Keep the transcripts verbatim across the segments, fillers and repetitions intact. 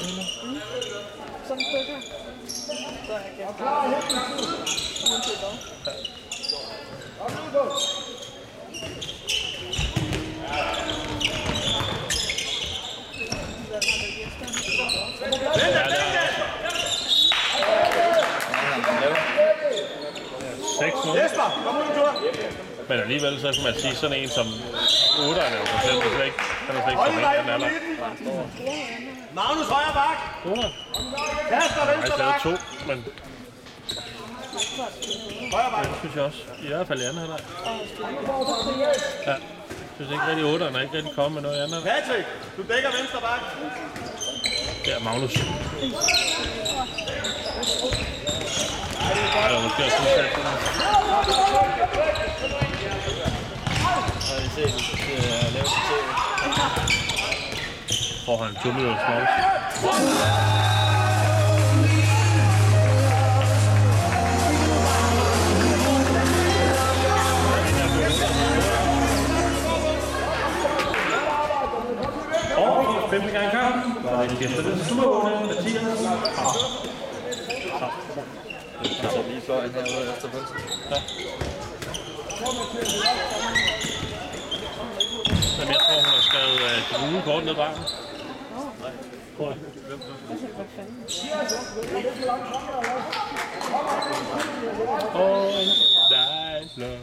nu? Mm. Sådan stykker. Så er jeg klar. Uanset hvad. seks nul. Men alligevel så kan man sige sådan en som otteren er jo for eksempel slet ikke. Han er slet ikke kommet ind i den alder. Magnus højre bak. otteren? Kasper venstre bak. Jeg har to, men højre bak. det synes jeg også. I hvert fald i anden halvleg. Ja. Jeg synes ikke rigtig otteren er ikke rigtig kommet med noget i anden halvleg. Patrick, du dækker venstre bak. Det er Magnus. Ej, det er måske også udsat for det. Har I set, at det er lavet til T V? Får han to minutter smås. Og femte gang i kampen var det gæsternes nummer otte, Mathias Harp. Jeg så lige fløjen herude efter pølsen. Ja. Men jeg tror, hun har skrevet uh, de gule kort ned bare. Nej, tror jeg. Oh, nice love.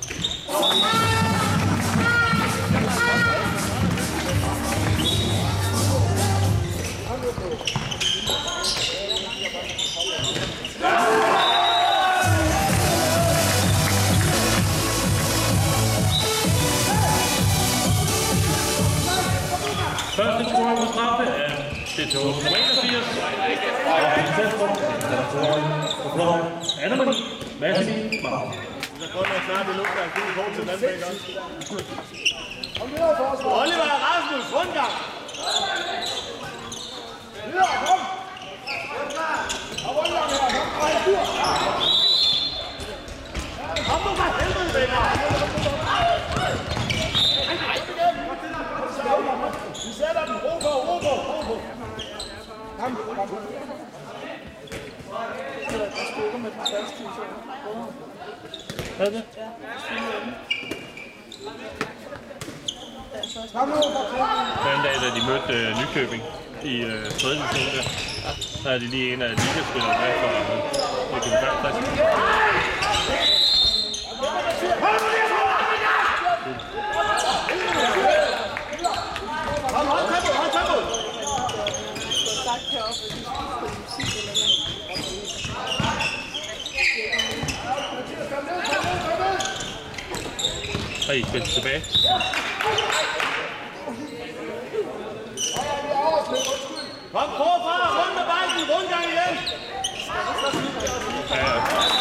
Første score på straffe er det til nummer enogfirs. Og Centrum, der er Anne-Marie Madsing Mark. Så kun er snart, det lugter af gul kort til den anden bæk også. Oliver Rasmus, rundgang. Videre, kom. Og rundgang her, kom fra en tur. Kom nu for helvede, venner. Vi sætter den. Ro på, ro på, ro på. Kom, kom. Så der stykker med den første division. Hvad er det? Ja, Den dag, da de mødte øh, Nykøbing i øh, tredje division der, så er de lige en af ligaspillerne med for Nykøbing femogtres. Kom, hold tempo, hold tempo! Og I spiller tilbage. Kom forfra, rundt med bolden, rundgang igen! Ja, ja.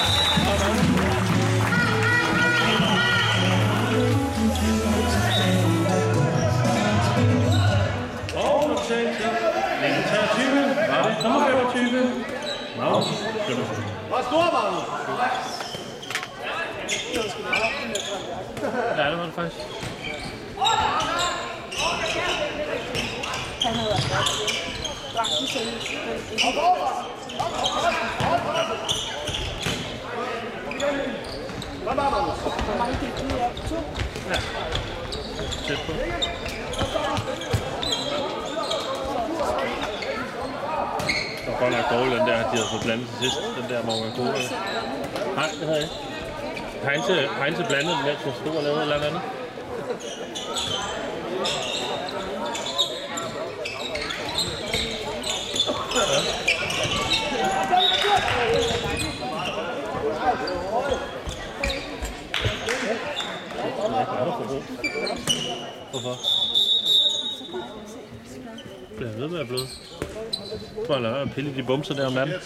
Og optagelse. nitten treogtyve var det nummer femogtyve. Magnus Sømmersen. Hvor stor, Magnus? Ja, det var det faktisk. Han havde været godt. Dragten seriøst. Hvad var Magnus? Hvor mange gik du op? To? Ja. Tæt på. Det var godt nok dårligt, den der, de havde fået blandet til sidst. Den der Morgan Cola. Nej, det havde jeg ikke. Heinze, Heinze blandede den, mens hun stod og lavede et eller andet. Ja. Hvorfor? Bliver jeg ved med at bløde? Jeg tror, jeg lader pille de bumser der om natten.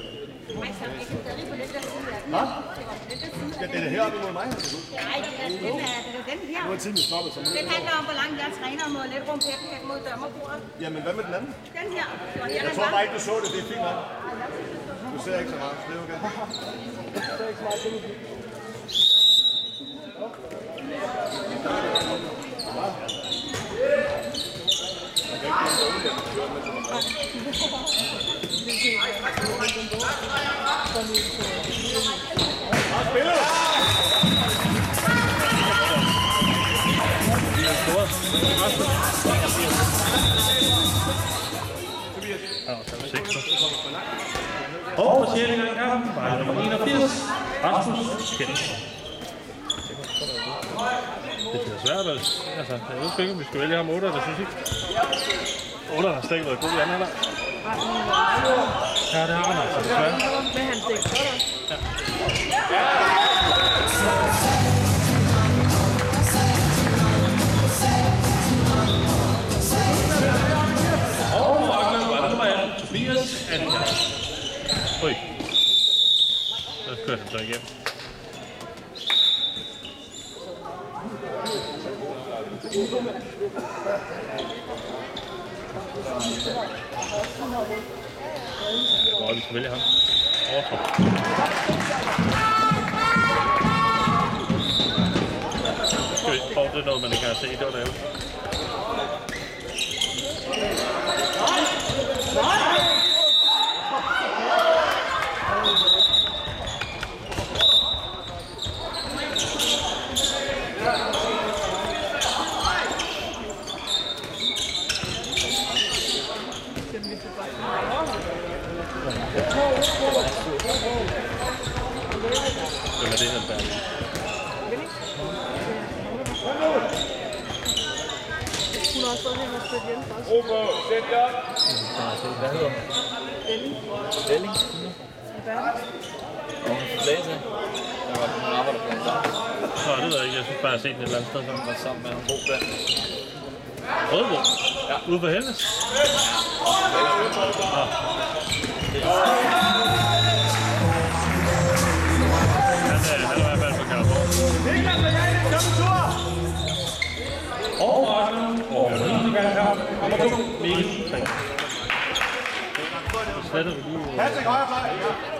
Hvad? Skal det det heroppe imod mig? Nej, det er den her. Nu er tiden stoppet, så må Den handler om, hvor langt jeg træner og må lidt rumpetten hen mod dømmerbordet. Jamen, hvad med den anden? Den her. Det var her, Jeg den tror var. bare ikke, du så det. Det er fint nok. Du ser ikke så meget, så det er okay. Og på sjældent gang kampen var nummer enogfirs, Rasmus Kjeld. Det bliver svært, altså. Jeg ved ikke, om vi skal vælge ham otte, eller synes ikke. otte har stadig været god i anden halvleg. Ja, det har han altså, desværre. Med hans dæk. Ja. Og Markland var der nummer atten, Tobias Anker. Oj. Der kørte han så igennem. Hvor vi skal vælge ham. Overtråd. Skal vi prøve det noget, man ikke har set? Det var det jo. Hvem er det her der? Hun har også stået her og spillet hjemme for os. Robert, sæt jer. Hvad hedder hun? Elling. Elling? Hvad er det? Og hun er Plata. Jeg var på arbejder blandt sammen. Nå, det ved jeg ikke. Jeg synes bare, jeg har set den et eller andet sted. Hun var sammen med en god band. Rødbo? Ja. Ude på Helles? Ja. Han er i hvert fald på Kærborg. Og Marken. Og nummer to, Mikkel. Så sletter vi lige... Patrick, højre fløj.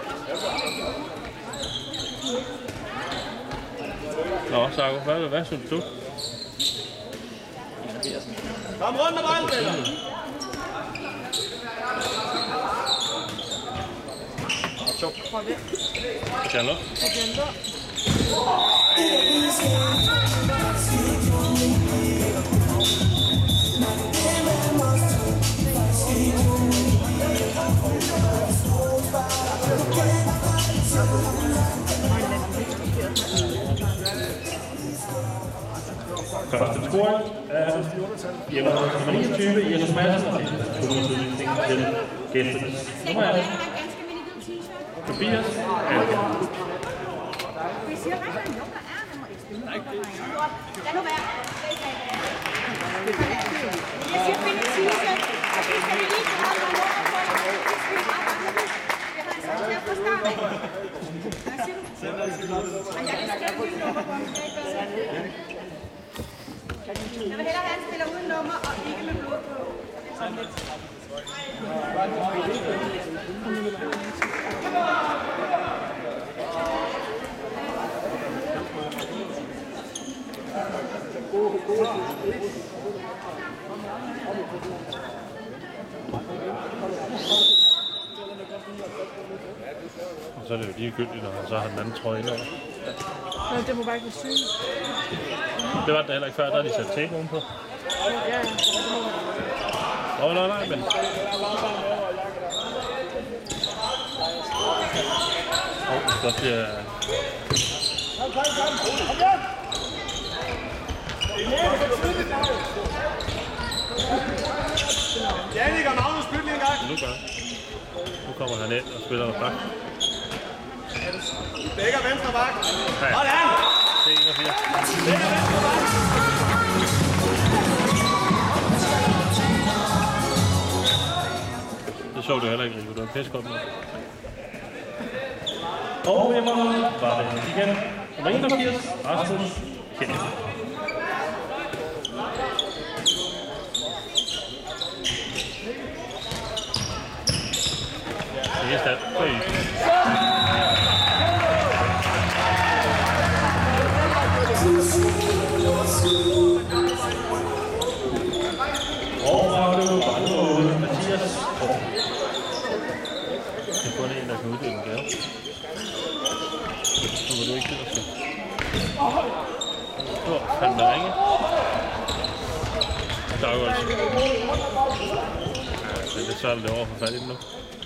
Nå, Sarko, hvad, hvad synes du? Kom rundt med bolden, Peter. Chandler. Første scoring er hjemme nummer niogtyve, Jesper Madsen til toogtyve til gæsterne. Nummer atten, Tobias Anker. Vi siger rigtig, at nogen der er, han må ikke spille. Lad nu være. Jeg siger, find en t-shirt, og så skal vi lige få noget på det. Vi skal bare bare med. Jeg har sagt her fra start af. Hvad siger du? Og jeg kan skrive mit nummer på, om det ikke gør sådan. Jeg vil hellere have en spiller uden nummer, og ikke med blod på. Det er sådan lidt. Og så er det jo ligegyldigt, når han så har den anden trøje indover. Nå, det må bare ikke være sygt. Det var det heller ikke før, der har de sat tape ovenpå. Ja, ja. Åh, oh, nej, nej, men... Åh, oh, det bliver... Kom, kom, kom! Kom igen! Jannik og Magnus, spil lige en gang. Nu gør Nu kommer han ind og spiller der bak. Dækker venstre bak. Ja. Hold an! Det er enogfirs. Dækker venstre bak. Det så du heller ikke, Rico. Det var pisse godt med. Og hjemme var det igen. Nummer enogfirs, Rasmus Kjeld. Det er stand. Og Marco Mathias sidste afgørelse. Ja, det er lidt svært at løbe over for fat i den nu.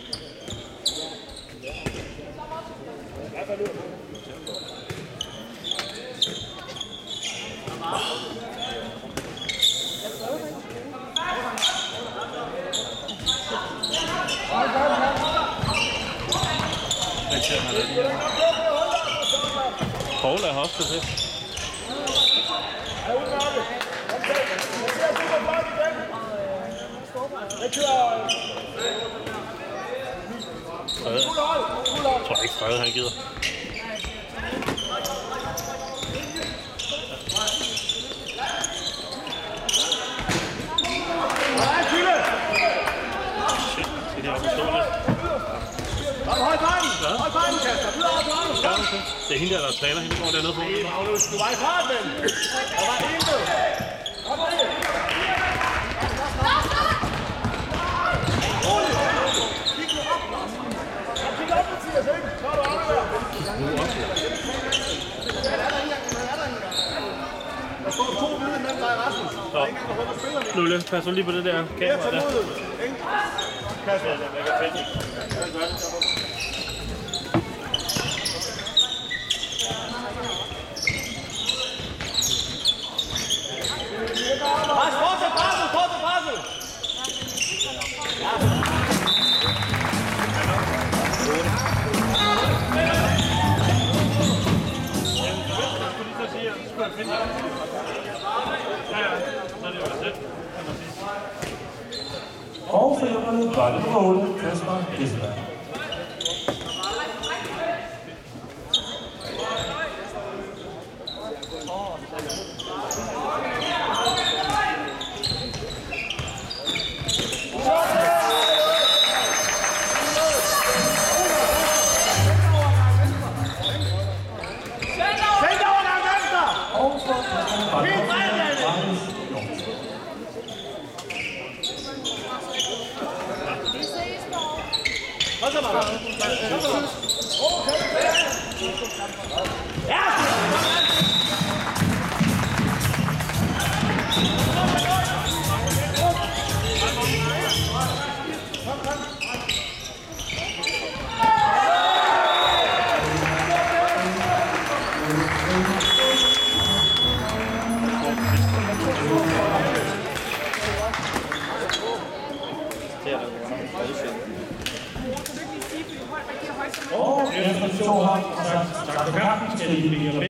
Paul er hostet til. Frede. Jeg tror ikke Frede han gider. Skal de op og stå lidt? Hold farten! Hold farten, Kasper! Videre op, videre op! Det er hende der, der træner. Hende går dernede på. Du var i fart, ven! Der var intet! Kom og ind! Rolig! Kig nu op, Lars! Kig op, Mathias, ikke? Så er du afleveret! Han er der ikke engang, han er der ikke engang. Der står to hvide mellem dig og Rasmus. Der er ikke engang, der holder spillerne. Lule, pas lige på det der kamera der. Kasper, det er fedt. Pres, fortsæt presset, fortsæt presset! Og femmerne var det på otte, Kasper Gisberg. Og efter de to har sagt tak for kampen, skal de